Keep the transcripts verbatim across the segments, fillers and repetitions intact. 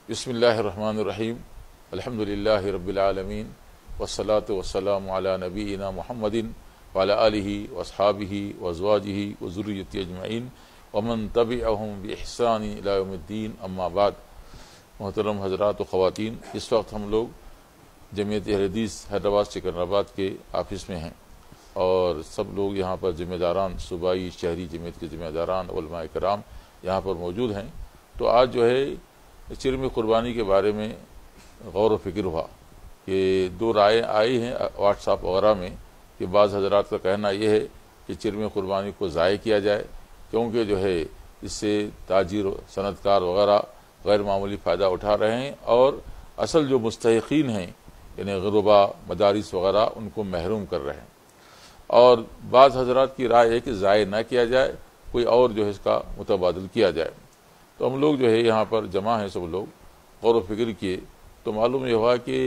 بسم اللہ الرحمن الرحیم الحمد للہ رب العالمین والصلاة والسلام علی نبینا محمد وعلی آلہ واصحابہ وازواجہ وذریتہ اجمعین ومن تبعہم بإحسان الی یوم الدین، اما بعد۔ محترم حضرات و خواتین، اس وقت ہم لوگ جمعیت اہل حدیث حیدرآباد سکندرآباد کے آفس میں ہیں، اور سب لوگ یہاں پر ذمہ داران، صوبائی شہری جمعیت کے ذمہ داران، علماء کرام یہاں پر موجود ہیں۔ تو آج جو ہے چرم قربانی کے بارے میں غور و فکر ہوا کہ دو رائے آئی ہیں واٹس ایپ وغیرہ میں کہ بعض حضرات کا کہنا یہ ہے کہ چرم قربانی کو ضائع کیا جائے، کیونکہ جو ہے اس سے تاجر، صنعت کار وغیرہ غیر معمولی فائدہ اٹھا رہے ہیں، اور اصل جو مستحقین ہیں یعنی غربا، مدارس وغیرہ ان کو محروم کر رہے ہیں۔ اور بعض حضرات کی رائے ہے کہ ضائع نہ کیا جائے، کوئی اور جو ہے اس کا متبادل کیا جائے۔ تو ہم لوگ جو ہے یہاں پر جمع ہیں، سب لوگ غور و فکر کیے تو معلوم یہ ہوا کہ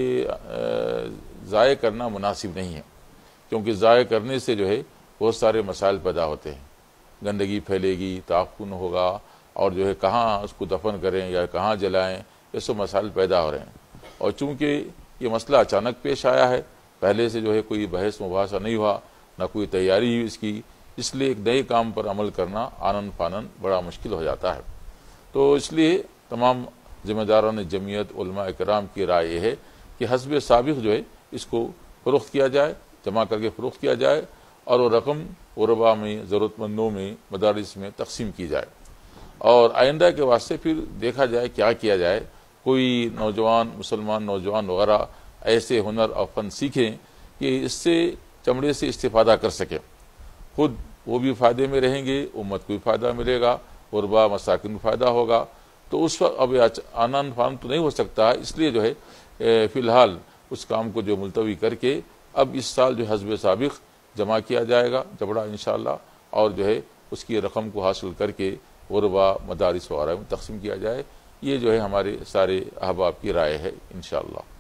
ضائع کرنا مناسب نہیں ہے، کیونکہ ضائع کرنے سے جو ہے بہت سارے مسائل پیدا ہوتے ہیں، گندگی پھیلے گی، تعفن ہوگا، اور جو ہے کہاں اس کو دفن کریں یا کہاں جلائیں، یہ سب مسائل پیدا ہو رہے ہیں۔ اور چونکہ یہ مسئلہ اچانک پیش آیا ہے، پہلے سے جو ہے کوئی بحث مباحثہ نہیں ہوا، نہ کوئی تیاری ہوئی اس کی، اس لیے ایک نئے کام پر عمل کرنا آنن فانن بڑا مشکل ہو جاتا ہے۔ تو اس لیے تمام ذمہ داران جمعیت، علماء کرام کی رائے یہ ہے کہ حسب سابق جو ہے اس کو فروخت کیا جائے، جمع کر کے فروخت کیا جائے، اور وہ رقم غربا میں، ضرورت مندوں میں، مدارس میں تقسیم کی جائے، اور آئندہ کے واسطے پھر دیکھا جائے کیا کیا جائے۔ کوئی نوجوان، مسلمان نوجوان وغیرہ ایسے ہنر اور فن سیکھیں کہ اس سے چمڑے سے استفادہ کر سکیں، خود وہ بھی فائدے میں رہیں گے، امت کو بھی فائدہ ملے گا، غربا مساکین کو فائدہ ہوگا۔ تو اس وقت اب آنن فان تو نہیں ہو سکتا، اس لیے جو ہے فی الحال اس کام کو جو ملتوی کر کے اب اس سال جو حسب سابق جمع کیا جائے گا جبڑا انشاءاللہ، اور جو ہے اس کی رقم کو حاصل کر کے غربا، مدارس وغیرہ میں تقسیم کیا جائے۔ یہ جو ہے ہمارے سارے احباب کی رائے ہے انشاءاللہ۔